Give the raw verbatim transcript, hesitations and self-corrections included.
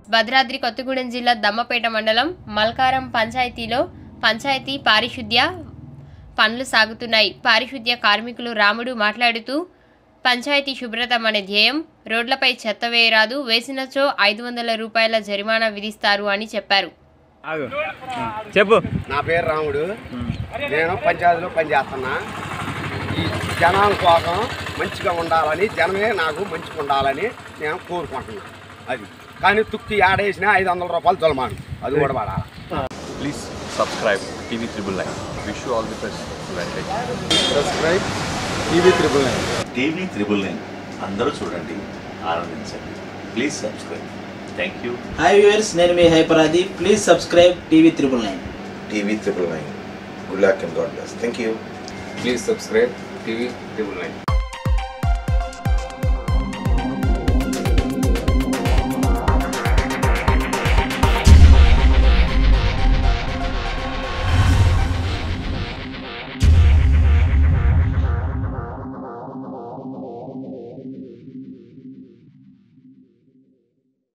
భద్రాద్రి కొత్తగూడెం జిల్లా దమ్మపేట మండలం మల్కారం పంచాయతీలో పంచాయతీ పారిశుద్ధ్య పనులు సాగుతున్నాయి. పారిశుద్ధ్య కార్మికులు రాముడు మాట్లాడుతూ పంచాయతీ శుభ్రత మన ధ్యేయం, రోడ్లపై చెత్త వేయరాదు, వేసినచో ఐదు వందల రూపాయల జరిమానా విధిస్తారు అని చెప్పారు. చెప్పు. నా పేరు రాముడు. నేను పంచాయతీలో పనిచేస్తున్నా. ఈ జనం కోసం మంచిగా ఉండాలని, జనమే నాకు మంచిగా ఉండాలని నేను కోరుకుంటున్నాను. అది కానీ తుక్కి ఆడేసిన ఐదు వందల రూపాయలు జొలమాను, అది కూడా పడాలి. Please subscribe TV triple nine. Wish you all the best. Subscribe TV triple nine. TV triple nine అందరూ చూడండి, ఆనందించండి. Please subscribe. Thank you. Hi viewers, నేను మీ హైపరాది. Please subscribe TV triple nine. TV triple nine. Good luck and god bless. Thank you. Please subscribe TV triple nine.